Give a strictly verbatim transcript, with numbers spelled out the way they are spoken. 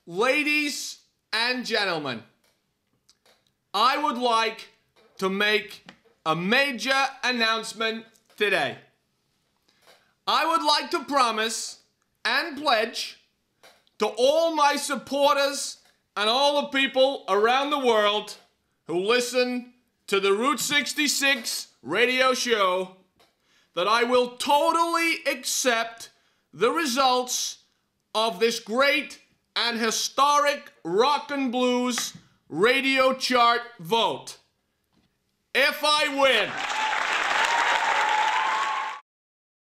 Ladies and gentlemen, I would like to make a major announcement today. I would like to promise and pledge to all my supporters and all the people around the world who listen to the Route sixty-six radio show that I will totally accept the results of this great and historic rock and blues radio chart vote. If I win.